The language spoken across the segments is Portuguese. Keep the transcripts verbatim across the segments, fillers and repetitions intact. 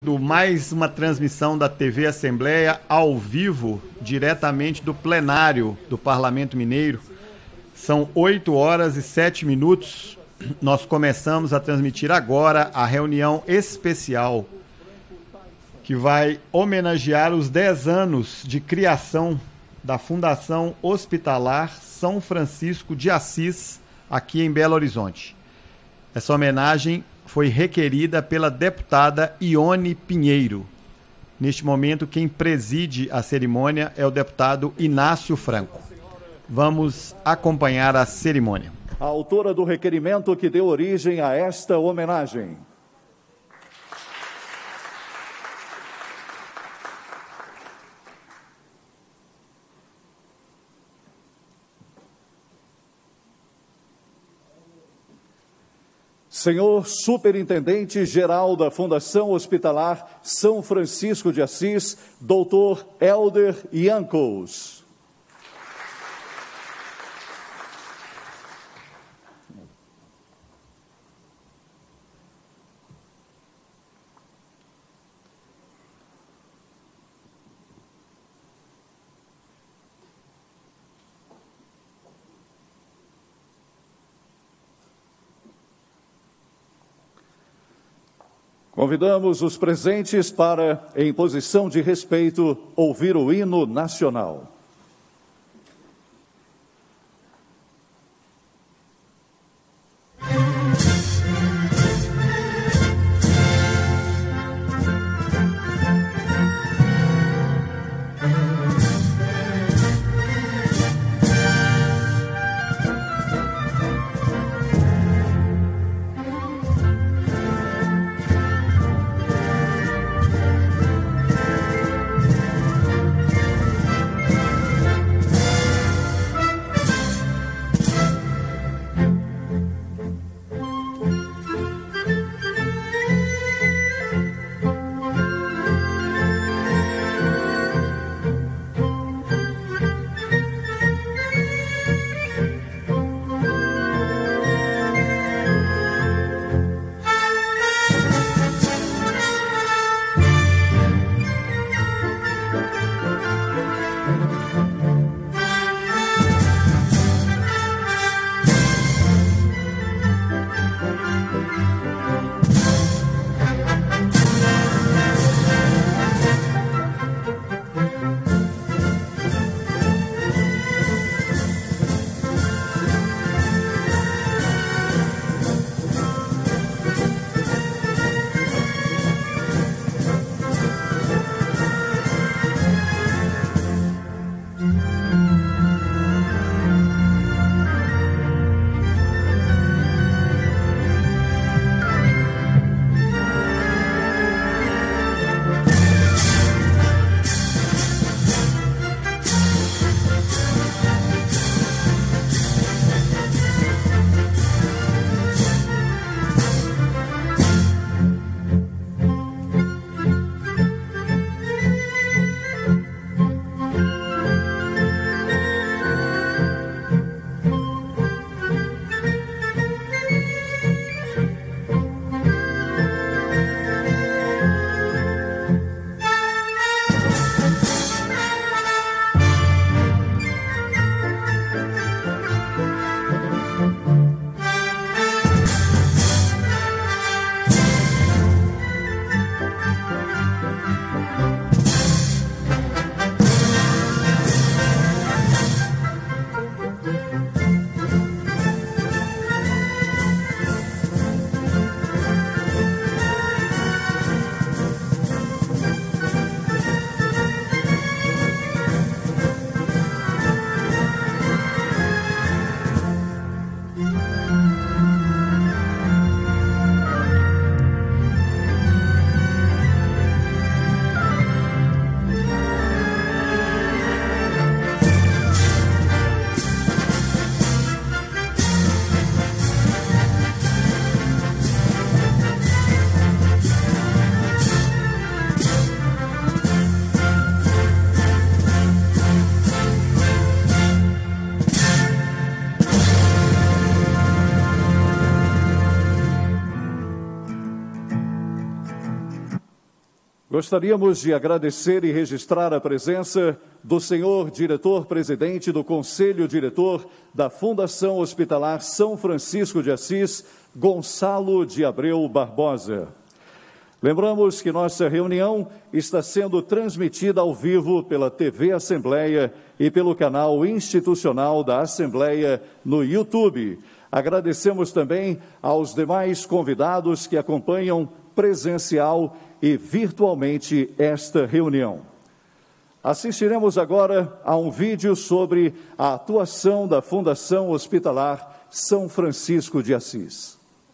começando mais uma transmissão da T V Assembleia ao vivo, diretamente do plenário do Parlamento Mineiro. São oito horas e sete minutos. Nós começamos a transmitir agora a reunião especial que vai homenagear os dez anos de criação da Fundação Hospitalar São Francisco de Assis, aqui em Belo Horizonte. Essa homenagem foi requerida pela deputada Ione Pinheiro. Neste momento, quem preside a cerimônia é o deputado Inácio Franco. Vamos acompanhar a cerimônia. A autora do requerimento que deu origem a esta homenagem. Senhor Superintendente-Geral da Fundação Hospitalar São Francisco de Assis, doutor Helder Yankos. Convidamos os presentes para, em posição de respeito, ouvir o hino nacional. Gostaríamos de agradecer e registrar a presença do senhor diretor-presidente do Conselho Diretor da Fundação Hospitalar São Francisco de Assis, Gonçalo de Abreu Barbosa. Lembramos que nossa reunião está sendo transmitida ao vivo pela T V Assembleia e pelo canal institucional da Assembleia no YouTube. Agradecemos também aos demais convidados que acompanham presencial e virtualmente esta reunião. Assistiremos agora a um vídeo sobre a atuação da Fundação Hospitalar São Francisco de Assis.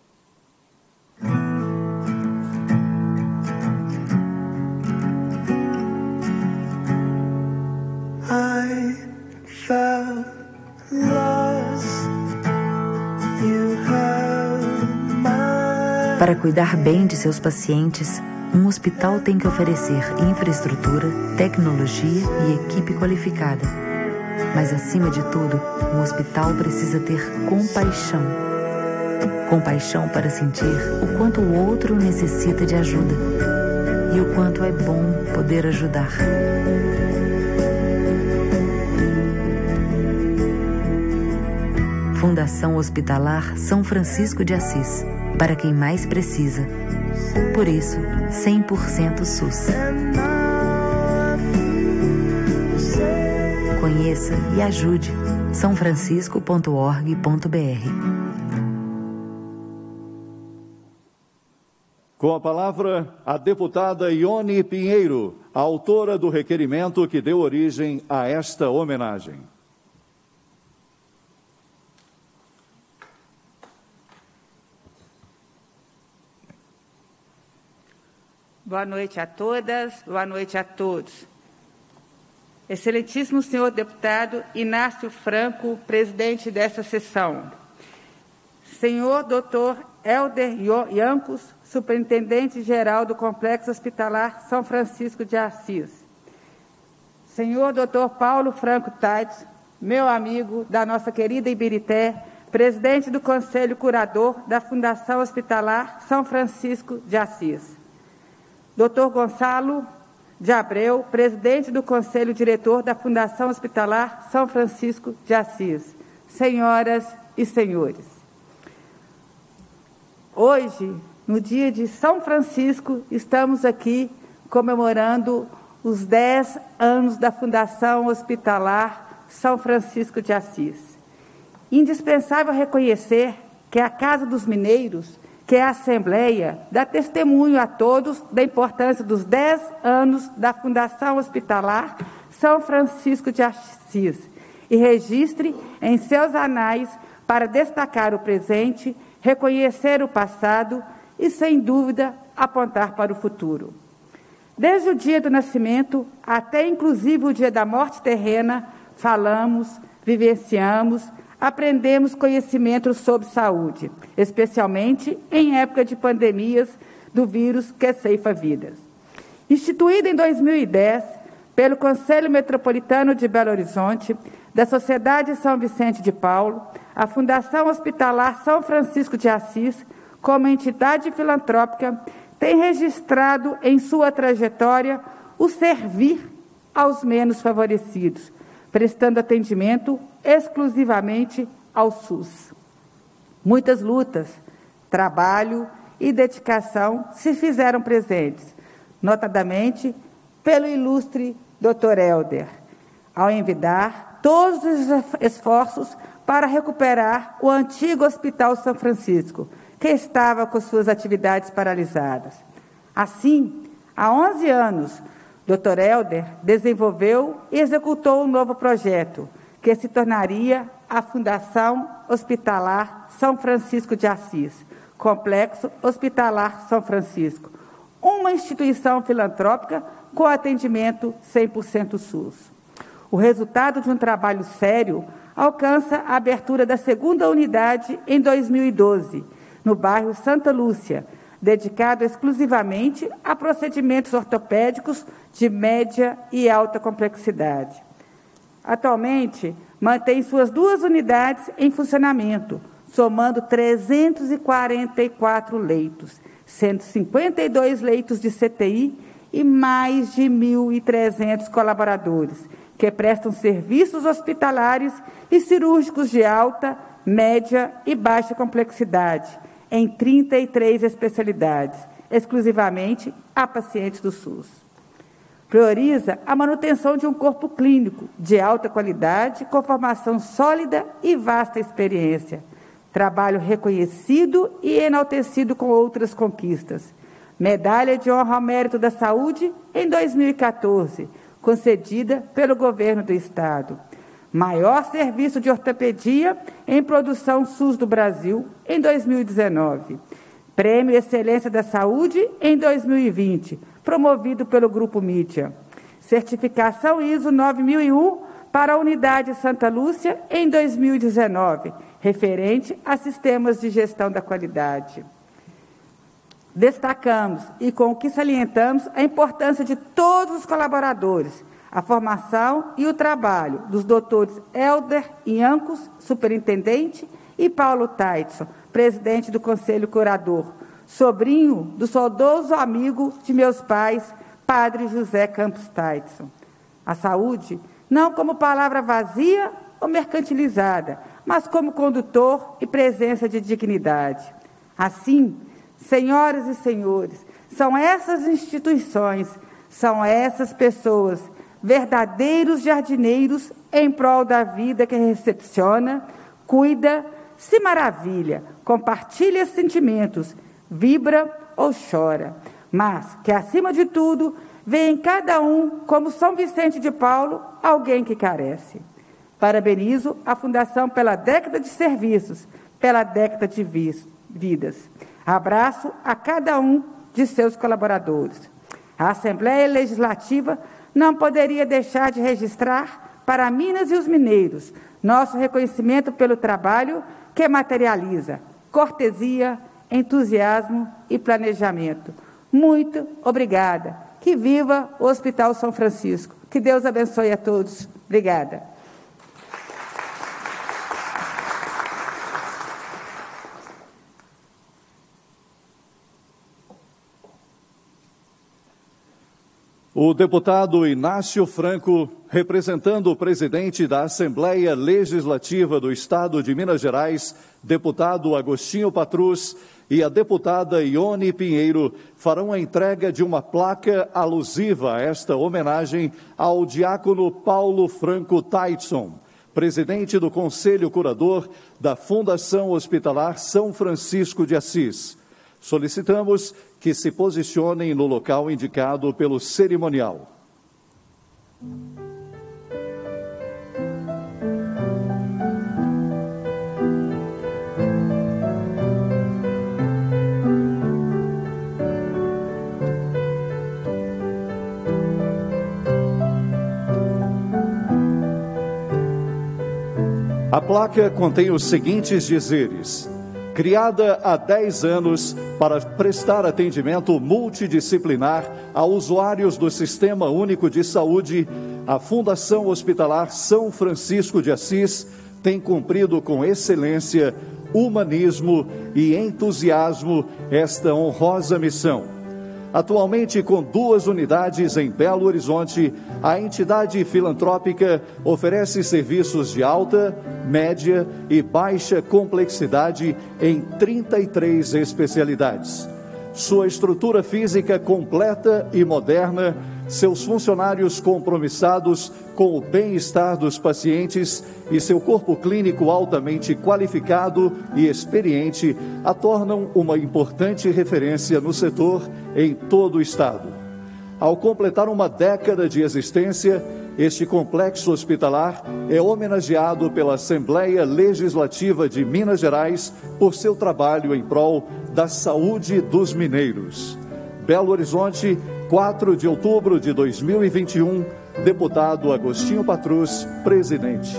I felt lost. You held my... Para cuidar bem de seus pacientes, um hospital tem que oferecer infraestrutura, tecnologia e equipe qualificada. Mas, acima de tudo, um hospital precisa ter compaixão. Compaixão para sentir o quanto o outro necessita de ajuda e o quanto é bom poder ajudar. Fundação Hospitalar São Francisco de Assis, para quem mais precisa. Por isso, cem por cento SUS. Conheça e ajude são francisco ponto org ponto br. Com a palavra, a deputada Ione Pinheiro, a autora do requerimento que deu origem a esta homenagem. Boa noite a todas, boa noite a todos. Excelentíssimo senhor deputado Inácio Franco, presidente desta sessão. Senhor doutor Helder Iancos, superintendente-geral do Complexo Hospitalar São Francisco de Assis. Senhor doutor Paulo Franco Taiti, meu amigo da nossa querida Ibirité, presidente do Conselho Curador da Fundação Hospitalar São Francisco de Assis. doutor Gonçalo de Abreu, presidente do Conselho Diretor da Fundação Hospitalar São Francisco de Assis. Senhoras e senhores, hoje, no dia de São Francisco, estamos aqui comemorando os dez anos da Fundação Hospitalar São Francisco de Assis. Indispensável reconhecer que a Casa dos Mineiros, que é a Assembleia, dá testemunho a todos da importância dos dez anos da Fundação Hospitalar São Francisco de Assis e registre em seus anais para destacar o presente, reconhecer o passado e, sem dúvida, apontar para o futuro. Desde o dia do nascimento até inclusive o dia da morte terrena, falamos, vivenciamos, aprendemos conhecimentos sobre saúde, especialmente em época de pandemias do vírus que ceifa vidas. Instituída em dois mil e dez pelo Conselho Metropolitano de Belo Horizonte, da Sociedade São Vicente de Paulo, a Fundação Hospitalar São Francisco de Assis, como entidade filantrópica, tem registrado em sua trajetória o servir aos menos favorecidos, prestando atendimento exclusivamente ao SUS. Muitas lutas, trabalho e dedicação se fizeram presentes, notadamente pelo ilustre doutor Helder, ao envidar todos os esforços para recuperar o antigo Hospital São Francisco, que estava com suas atividades paralisadas. Assim, há onze anos, doutor Helder desenvolveu e executou um novo projeto, que se tornaria a Fundação Hospitalar São Francisco de Assis, Complexo Hospitalar São Francisco, uma instituição filantrópica com atendimento cem por cento SUS. O resultado de um trabalho sério alcança a abertura da segunda unidade em dois mil e doze, no bairro Santa Lúcia, dedicado exclusivamente a procedimentos ortopédicos de média e alta complexidade. Atualmente, mantém suas duas unidades em funcionamento, somando trezentos e quarenta e quatro leitos, sendo cinquenta e dois leitos de C T I e mais de mil e trezentos colaboradores, que prestam serviços hospitalares e cirúrgicos de alta, média e baixa complexidade, em trinta e três especialidades, exclusivamente a pacientes do SUS. Prioriza a manutenção de um corpo clínico de alta qualidade, com formação sólida e vasta experiência. Trabalho reconhecido e enaltecido com outras conquistas. Medalha de Honra ao Mérito da Saúde em dois mil e quatorze, concedida pelo Governo do Estado. Maior serviço de ortopedia em produção SUS do Brasil em dois mil e dezenove. Prêmio Excelência da Saúde em dois mil e vinte, promovido pelo Grupo Mídia. Certificação I S O nove mil e um para a Unidade Santa Lúcia em dois mil e dezenove, referente a sistemas de gestão da qualidade. Destacamos e com o que salientamos a importância de todos os colaboradores, a formação e o trabalho dos doutores Helder Iancos, superintendente, e Paulo Taitson, presidente do Conselho Curador, sobrinho do saudoso amigo de meus pais, Padre José Campos Taitson. A saúde, não como palavra vazia ou mercantilizada, mas como condutor e presença de dignidade. Assim, senhoras e senhores, são essas instituições, são essas pessoas, verdadeiros jardineiros em prol da vida que recepciona, cuida, se maravilha, compartilha sentimentos, vibra ou chora, mas que, acima de tudo, vê em cada um, como São Vicente de Paulo, alguém que carece. Parabenizo a Fundação pela década de serviços, pela década de vidas. Abraço a cada um de seus colaboradores. A Assembleia Legislativa não poderia deixar de registrar para Minas e os mineiros nosso reconhecimento pelo trabalho que materializa cortesia, entusiasmo e planejamento. Muito obrigada. Que viva o Hospital São Francisco. Que Deus abençoe a todos. Obrigada. O deputado Inácio Franco, representando o presidente da Assembleia Legislativa do Estado de Minas Gerais, deputado Agostinho Patrus, e a deputada Ione Pinheiro, farão a entrega de uma placa alusiva a esta homenagem ao diácono Paulo Franco Taitson, presidente do Conselho Curador da Fundação Hospitalar São Francisco de Assis. Solicitamos que se posicionem no local indicado pelo cerimonial. A placa contém os seguintes dizeres: criada há dez anos para prestar atendimento multidisciplinar a usuários do Sistema Único de Saúde, a Fundação Hospitalar São Francisco de Assis tem cumprido com excelência, humanismo e entusiasmo esta honrosa missão. Atualmente, com duas unidades em Belo Horizonte, a entidade filantrópica oferece serviços de alta, média e baixa complexidade em trinta e três especialidades. Sua estrutura física completa e moderna, seus funcionários compromissados com o bem-estar dos pacientes e seu corpo clínico altamente qualificado e experiente a tornam uma importante referência no setor em todo o Estado. Ao completar uma década de existência, este complexo hospitalar é homenageado pela Assembleia Legislativa de Minas Gerais por seu trabalho em prol da saúde dos mineiros. Belo Horizonte, quatro de outubro de dois mil e vinte e um, deputado Agostinho Patrus, presidente.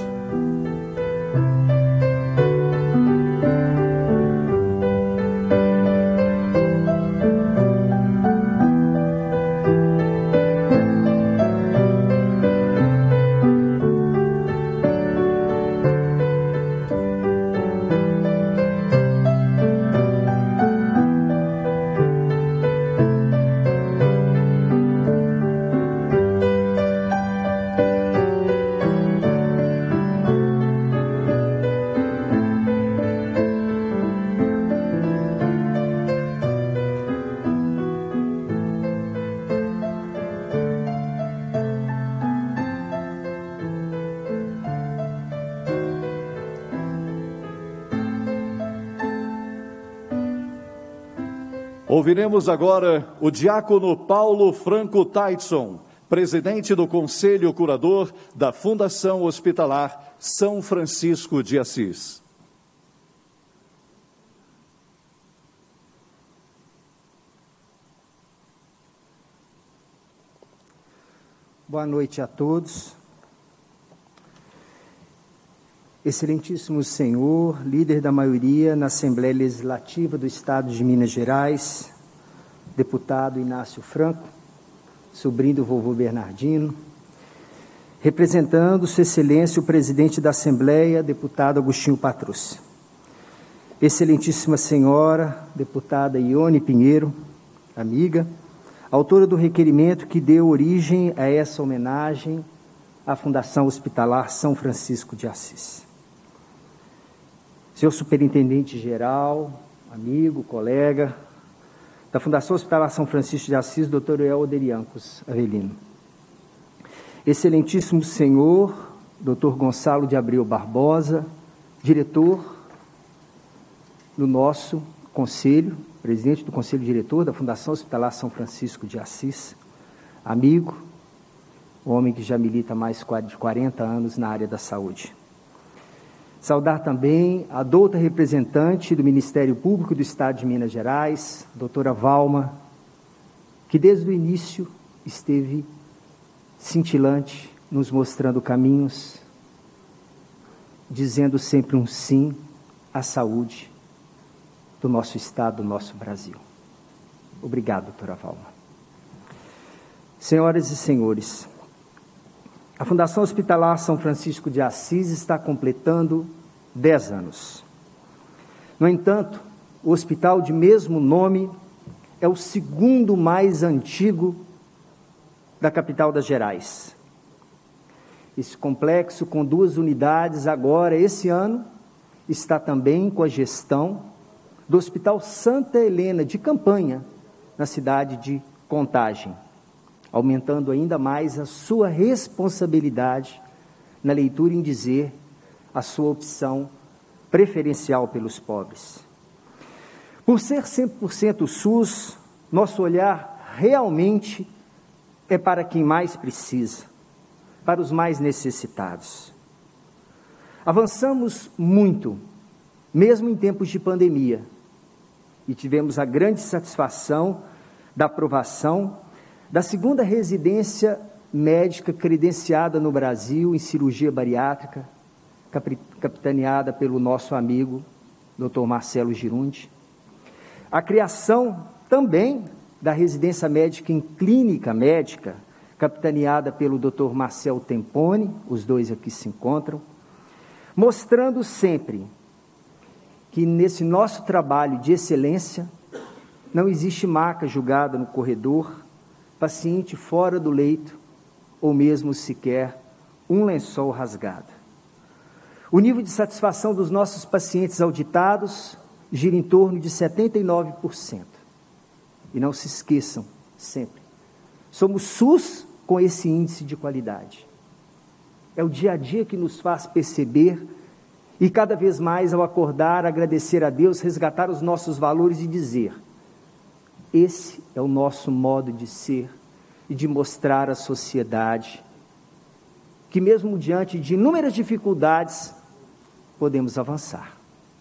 Ouviremos agora o diácono Paulo Franco Taitson, presidente do Conselho Curador da Fundação Hospitalar São Francisco de Assis. Boa noite a todos. Excelentíssimo Senhor, líder da maioria na Assembleia Legislativa do Estado de Minas Gerais, deputado Inácio Franco, sobrinho do vovô Bernardino, representando Sua Excelência o presidente da Assembleia, deputado Agostinho Patrus. Excelentíssima Senhora, deputada Ione Pinheiro, amiga, autora do requerimento que deu origem a essa homenagem à Fundação Hospitalar São Francisco de Assis. Senhor Superintendente-Geral, amigo, colega da Fundação Hospitalar São Francisco de Assis, doutor Helder Iancos Avelino. Excelentíssimo Senhor, doutor Gonçalo de Abreu Barbosa, diretor do nosso conselho, presidente do Conselho Diretor da Fundação Hospitalar São Francisco de Assis, amigo, homem que já milita há mais de quarenta anos na área da saúde. Saudar também a douta representante do Ministério Público do Estado de Minas Gerais, doutora Valma, que desde o início esteve cintilante, nos mostrando caminhos, dizendo sempre um sim à saúde do nosso Estado, do nosso Brasil. Obrigado, doutora Valma. Senhoras e senhores, a Fundação Hospitalar São Francisco de Assis está completando dez anos. No entanto, o hospital de mesmo nome é o segundo mais antigo da capital das Gerais. Esse complexo, com duas unidades, agora, esse ano, está também com a gestão do Hospital Santa Helena de Campanha, na cidade de Contagem, aumentando ainda mais a sua responsabilidade na leitura em dizer a sua opção preferencial pelos pobres. Por ser cem por cento SUS, nosso olhar realmente é para quem mais precisa, para os mais necessitados. Avançamos muito, mesmo em tempos de pandemia, e tivemos a grande satisfação da aprovação da segunda residência médica credenciada no Brasil em cirurgia bariátrica, capitaneada pelo nosso amigo doutor Marcelo Girundi. A criação também da residência médica em clínica médica, capitaneada pelo doutor Marcel Tempone, os dois aqui se encontram, mostrando sempre que nesse nosso trabalho de excelência não existe maca julgada no corredor, paciente fora do leito ou mesmo sequer um lençol rasgado. O nível de satisfação dos nossos pacientes auditados gira em torno de setenta e nove por cento. E não se esqueçam, sempre, somos SUS com esse índice de qualidade. É o dia a dia que nos faz perceber e cada vez mais ao acordar, agradecer a Deus, resgatar os nossos valores e dizer: esse é o nosso modo de ser e de mostrar à sociedade que mesmo diante de inúmeras dificuldades, podemos avançar.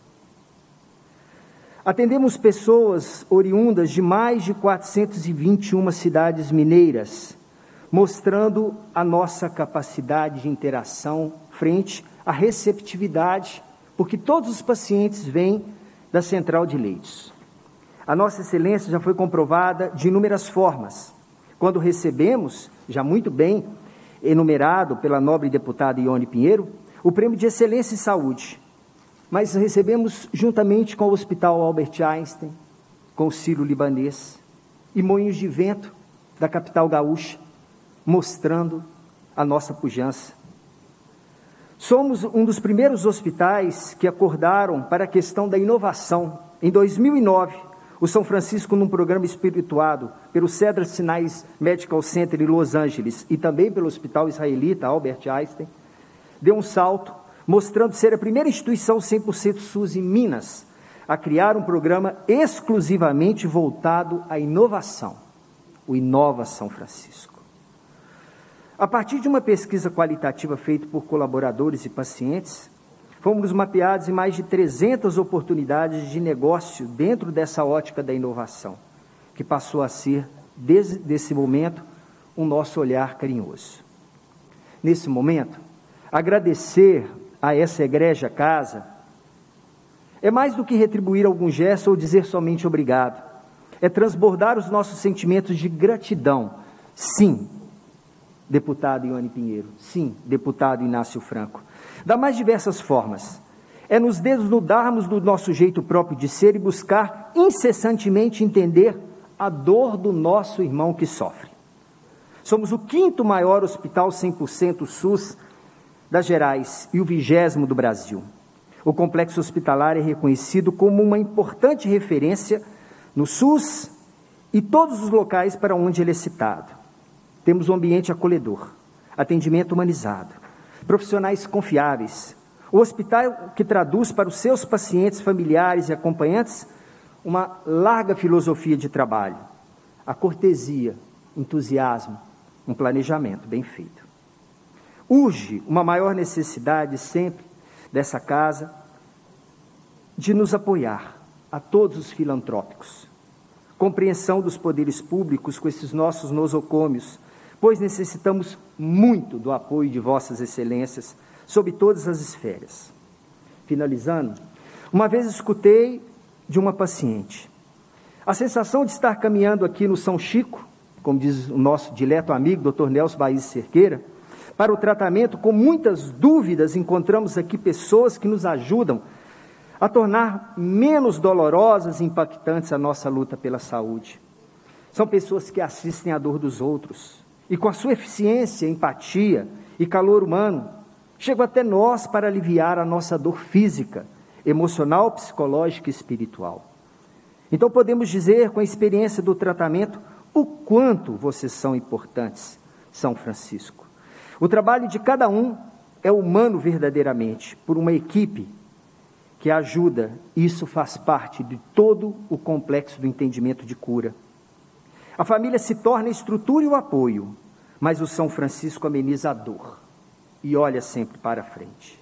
Atendemos pessoas oriundas de mais de quatrocentas e vinte e uma cidades mineiras, mostrando a nossa capacidade de interação frente à receptividade, porque todos os pacientes vêm da central de leitos. A nossa excelência já foi comprovada de inúmeras formas. Quando recebemos, já muito bem enumerado pela nobre deputada Ione Pinheiro, o Prêmio de Excelência em Saúde, mas recebemos juntamente com o Hospital Albert Einstein, com o Sírio-Libanês e Moinhos de Vento da capital gaúcha, mostrando a nossa pujança. Somos um dos primeiros hospitais que acordaram para a questão da inovação. Em dois mil e nove, o São Francisco, num programa espirituado pelo Cedar Sinai Medical Center em Los Angeles e também pelo Hospital Israelita Albert Einstein, deu um salto, mostrando ser a primeira instituição cem por cento SUS em Minas a criar um programa exclusivamente voltado à inovação, o Inova São Francisco. A partir de uma pesquisa qualitativa feita por colaboradores e pacientes, fomos mapeados em mais de trezentas oportunidades de negócio dentro dessa ótica da inovação, que passou a ser, desde esse momento, o nosso olhar carinhoso. Nesse momento, agradecer a essa egrégia casa é mais do que retribuir algum gesto ou dizer somente obrigado. É transbordar os nossos sentimentos de gratidão. Sim, deputado Ione Pinheiro. Sim, deputado Inácio Franco. Das mais diversas formas. É nos desnudarmos do nosso jeito próprio de ser e buscar incessantemente entender a dor do nosso irmão que sofre. Somos o quinto maior hospital cem por cento SUS das Gerais e o vigésimo do Brasil. O complexo hospitalar é reconhecido como uma importante referência no SUS e todos os locais para onde ele é citado. Temos um ambiente acolhedor, atendimento humanizado, profissionais confiáveis, o hospital que traduz para os seus pacientes, familiares e acompanhantes uma larga filosofia de trabalho, a cortesia, entusiasmo, um planejamento bem feito. Urge uma maior necessidade sempre dessa casa de nos apoiar a todos os filantrópicos, compreensão dos poderes públicos com esses nossos nosocômios, pois necessitamos muito do apoio de vossas excelências sob todas as esferas. Finalizando, uma vez escutei de uma paciente a sensação de estar caminhando aqui no São Chico, como diz o nosso dileto amigo, doutor Nelson Baís Cerqueira, para o tratamento. Com muitas dúvidas, encontramos aqui pessoas que nos ajudam a tornar menos dolorosas e impactantes a nossa luta pela saúde. São pessoas que assistem à dor dos outros e, com a sua eficiência, empatia e calor humano, chegam até nós para aliviar a nossa dor física, emocional, psicológica e espiritual. Então podemos dizer, com a experiência do tratamento, o quanto vocês são importantes, São Francisco. O trabalho de cada um é humano verdadeiramente, por uma equipe que ajuda. Isso faz parte de todo o complexo do entendimento de cura. A família se torna a estrutura e o apoio, mas o São Francisco ameniza a dor e olha sempre para frente.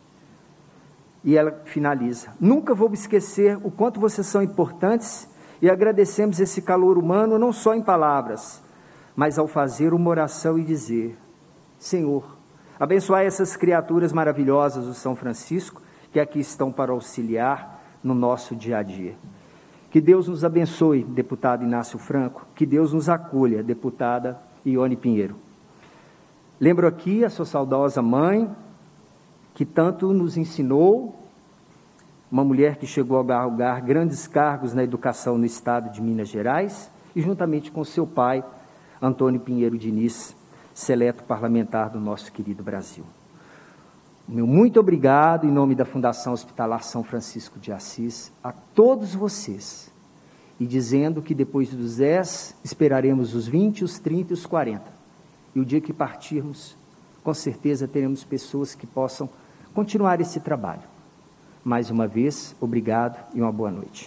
E ela finaliza: nunca vou me esquecer o quanto vocês são importantes, e agradecemos esse calor humano não só em palavras, mas ao fazer uma oração e dizer: Senhor, abençoai essas criaturas maravilhosas do São Francisco, que aqui estão para auxiliar no nosso dia a dia. Que Deus nos abençoe, deputado Inácio Franco, que Deus nos acolha, deputada Ione Pinheiro. Lembro aqui a sua saudosa mãe, que tanto nos ensinou, uma mulher que chegou a galgar grandes cargos na educação no estado de Minas Gerais, e juntamente com seu pai, Antônio Pinheiro Diniz, seleto parlamentar do nosso querido Brasil. Meu muito obrigado, em nome da Fundação Hospitalar São Francisco de Assis, a todos vocês, e dizendo que depois dos dez, esperaremos os vinte, os trinta e os quarenta. E o dia que partirmos, com certeza teremos pessoas que possam continuar esse trabalho. Mais uma vez, obrigado e uma boa noite.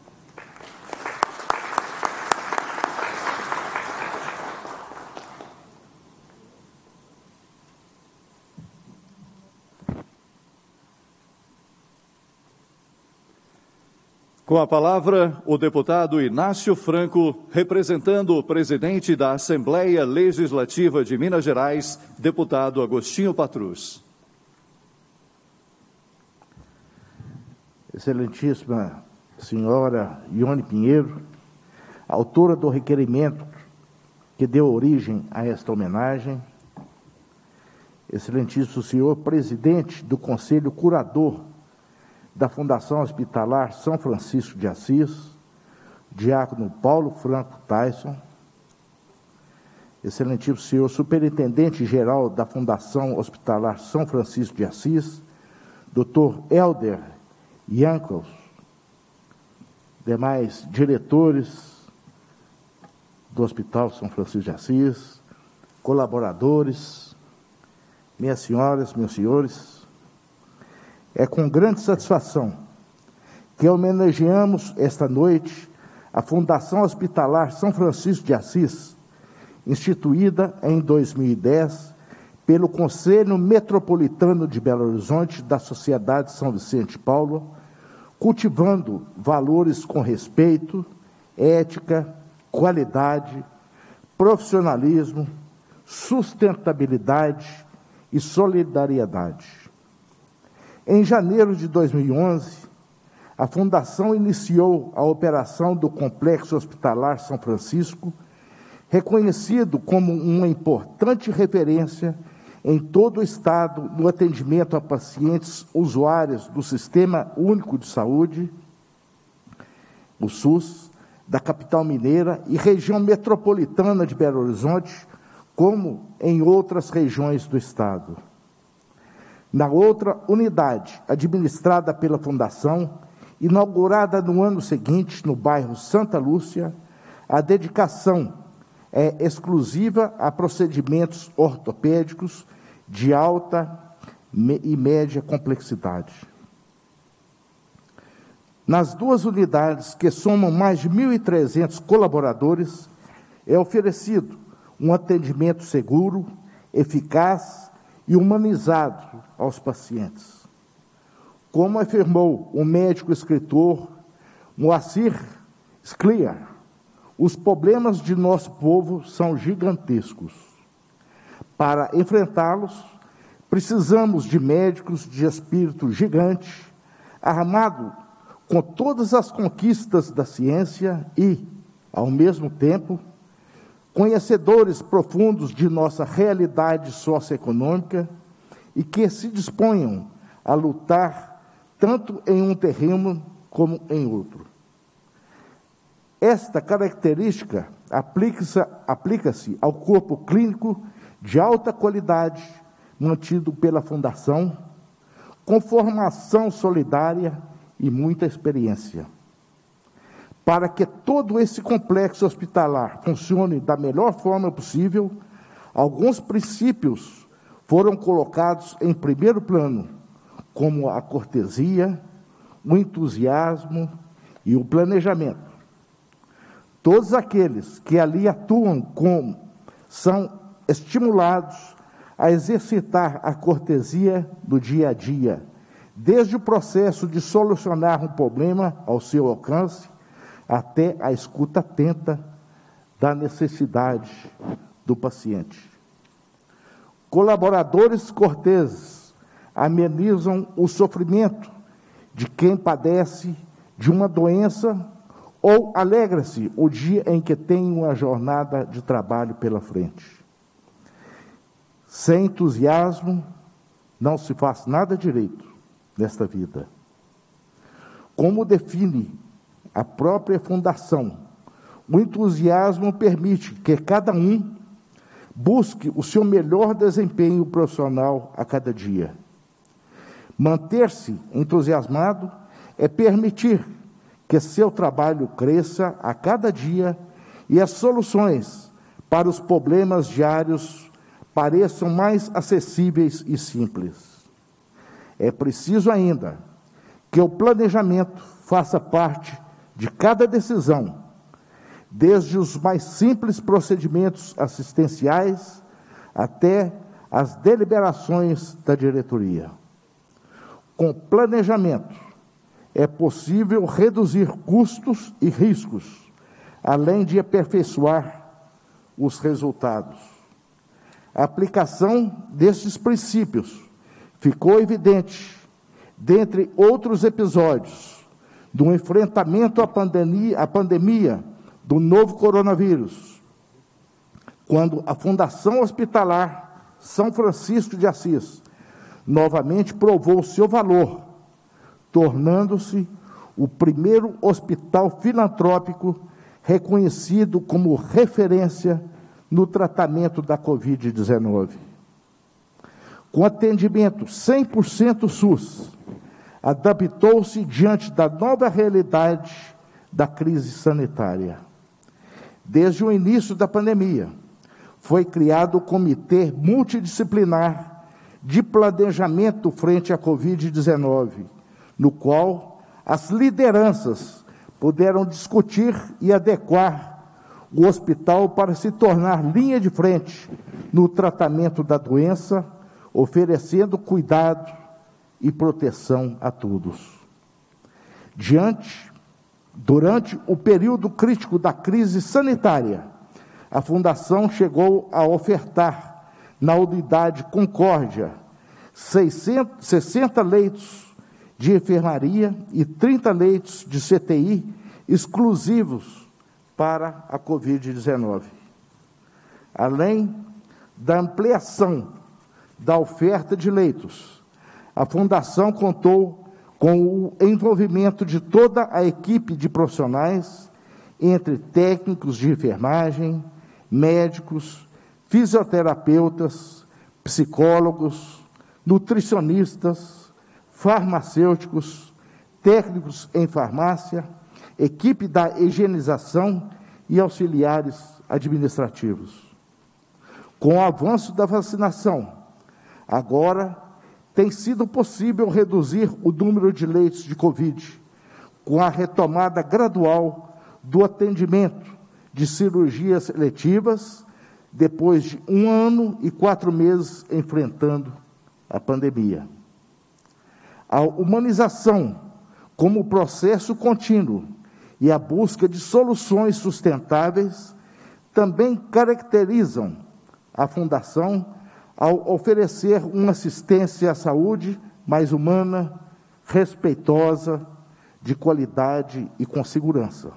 Com a palavra, o deputado Inácio Franco, representando o presidente da Assembleia Legislativa de Minas Gerais, deputado Agostinho Patrus. Excelentíssima senhora Ione Pinheiro, autora do requerimento que deu origem a esta homenagem, excelentíssimo senhor presidente do Conselho Curador da Fundação Hospitalar São Francisco de Assis, diácono Paulo Franco Tyson, excelentíssimo senhor superintendente-geral da Fundação Hospitalar São Francisco de Assis, doutor Helder Jankos, demais diretores do Hospital São Francisco de Assis, colaboradores, minhas senhoras, meus senhores, é com grande satisfação que homenageamos esta noite a Fundação Hospitalar São Francisco de Assis, instituída em dois mil e dez pelo Conselho Metropolitano de Belo Horizonte da Sociedade São Vicente de Paulo, cultivando valores com respeito, ética, qualidade, profissionalismo, sustentabilidade e solidariedade. Em janeiro de dois mil e onze, a Fundação iniciou a operação do Complexo Hospitalar São Francisco, reconhecido como uma importante referência em todo o Estado no atendimento a pacientes usuários do Sistema Único de Saúde, o SUS, da capital mineira e região metropolitana de Belo Horizonte, como em outras regiões do Estado. Na outra unidade, administrada pela Fundação, inaugurada no ano seguinte no bairro Santa Lúcia, a dedicação é exclusiva a procedimentos ortopédicos de alta e média complexidade. Nas duas unidades, que somam mais de mil e trezentos colaboradores, é oferecido um atendimento seguro, eficaz e humanizado aos pacientes. Como afirmou o médico escritor Moacir Scliar, os problemas de nosso povo são gigantescos. Para enfrentá-los, precisamos de médicos de espírito gigante, armado com todas as conquistas da ciência e, ao mesmo tempo, conhecedores profundos de nossa realidade socioeconômica e que se disponham a lutar tanto em um terreno como em outro. Esta característica aplica-se, aplica-se ao corpo clínico de alta qualidade, mantido pela Fundação, com formação solidária e muita experiência. Para que todo esse complexo hospitalar funcione da melhor forma possível, alguns princípios foram colocados em primeiro plano, como a cortesia, o entusiasmo e o planejamento. Todos aqueles que ali atuam com, são estimulados a exercitar a cortesia do dia a dia, desde o processo de solucionar um problema ao seu alcance, até a escuta atenta da necessidade do paciente. Colaboradores corteses amenizam o sofrimento de quem padece de uma doença ou alegra-se o dia em que tem uma jornada de trabalho pela frente. Sem entusiasmo, não se faz nada direito nesta vida. Como define a própria Fundação, o entusiasmo permite que cada um busque o seu melhor desempenho profissional a cada dia. Manter-se entusiasmado é permitir que seu trabalho cresça a cada dia e as soluções para os problemas diários pareçam mais acessíveis e simples. É preciso ainda que o planejamento faça parte de cada decisão, desde os mais simples procedimentos assistenciais até as deliberações da diretoria. Com planejamento, é possível reduzir custos e riscos, além de aperfeiçoar os resultados. A aplicação destes princípios ficou evidente, dentre outros episódios, do enfrentamento à pandemia, à pandemia do novo coronavírus, quando a Fundação Hospitalar São Francisco de Assis novamente provou seu valor, tornando-se o primeiro hospital filantrópico reconhecido como referência no tratamento da covid dezenove. Com atendimento cem por cento SUS, adaptou-se diante da nova realidade da crise sanitária. Desde o início da pandemia, foi criado o Comitê Multidisciplinar de Planejamento frente à covid dezenove, no qual as lideranças puderam discutir e adequar o hospital para se tornar linha de frente no tratamento da doença, oferecendo cuidado e proteção a todos. Diante, durante o período crítico da crise sanitária, a Fundação chegou a ofertar na unidade Concórdia seiscentos, sessenta leitos de enfermaria e trinta leitos de C T I exclusivos para a covid dezenove. Além da ampliação da oferta de leitos, a Fundação contou com o envolvimento de toda a equipe de profissionais, entre técnicos de enfermagem, médicos, fisioterapeutas, psicólogos, nutricionistas, farmacêuticos, técnicos em farmácia, equipe da higienização e auxiliares administrativos. Com o avanço da vacinação, agora tem sido possível reduzir o número de leitos de Covid, com a retomada gradual do atendimento de cirurgias eletivas, depois de um ano e quatro meses enfrentando a pandemia. A humanização como processo contínuo e a busca de soluções sustentáveis também caracterizam a Fundação ao oferecer uma assistência à saúde mais humana, respeitosa, de qualidade e com segurança.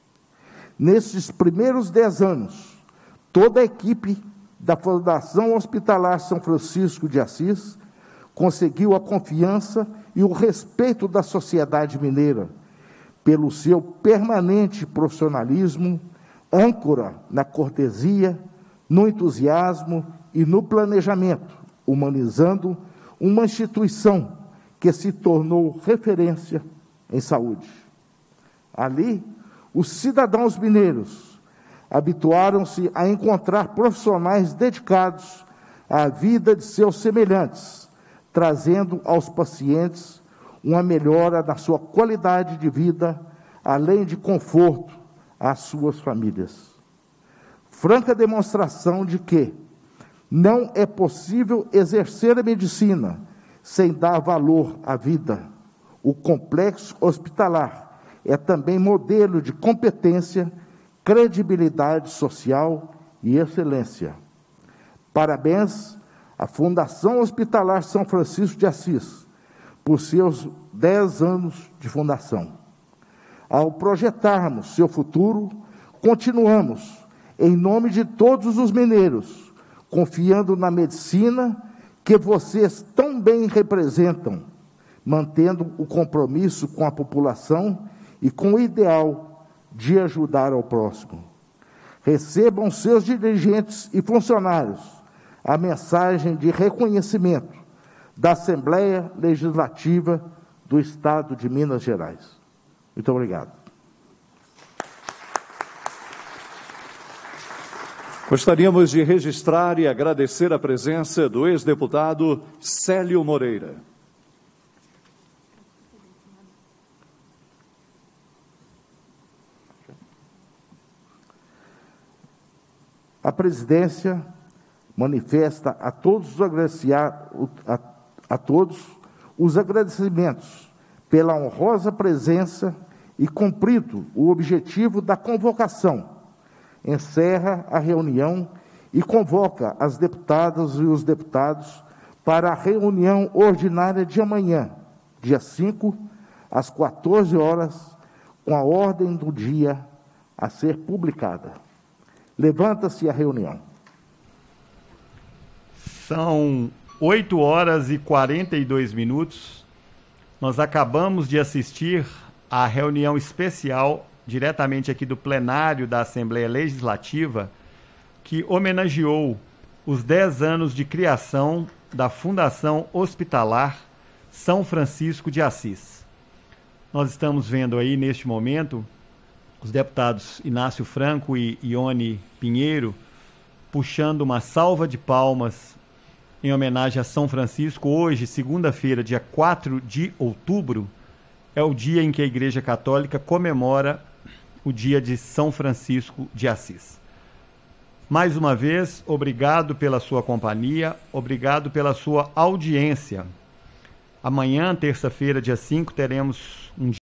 Nesses primeiros dez anos, toda a equipe da Fundação Hospitalar São Francisco de Assis conseguiu a confiança e o respeito da sociedade mineira, pelo seu permanente profissionalismo, âncora na cortesia, no entusiasmo e no planejamento, humanizando uma instituição que se tornou referência em saúde. Ali, os cidadãos mineiros habituaram-se a encontrar profissionais dedicados à vida de seus semelhantes, trazendo aos pacientes uma melhora na sua qualidade de vida, além de conforto às suas famílias. Franca demonstração de que não é possível exercer a medicina sem dar valor à vida. O complexo hospitalar é também modelo de competência, credibilidade social e excelência. Parabéns à Fundação Hospitalar São Francisco de Assis por seus dez anos de fundação. Ao projetarmos seu futuro, continuamos, em nome de todos os mineiros, confiando na medicina que vocês tão bem representam, mantendo o compromisso com a população e com o ideal de ajudar ao próximo. Recebam seus dirigentes e funcionários a mensagem de reconhecimento da Assembleia Legislativa do Estado de Minas Gerais. Muito obrigado. Gostaríamos de registrar e agradecer a presença do ex-deputado Célio Moreira. A presidência manifesta a todos os, agraciar, a, a todos os agradecimentos pela honrosa presença e cumprido o objetivo da convocação. Encerra a reunião e convoca as deputadas e os deputados para a reunião ordinária de amanhã, dia cinco, às quatorze horas, com a ordem do dia a ser publicada. Levanta-se a reunião. São oito horas e quarenta e dois minutos. Nós acabamos de assistir à reunião especial, diretamente aqui do plenário da Assembleia Legislativa, que homenageou os dez anos de criação da Fundação Hospitalar São Francisco de Assis. Nós estamos vendo aí, neste momento, os deputados Inácio Franco e Ione Pinheiro puxando uma salva de palmas em homenagem a São Francisco. Hoje, segunda-feira, dia quatro de outubro, é o dia em que a Igreja Católica comemora o dia de São Francisco de Assis. Mais uma vez, obrigado pela sua companhia, obrigado pela sua audiência. Amanhã, terça-feira, dia cinco, teremos um dia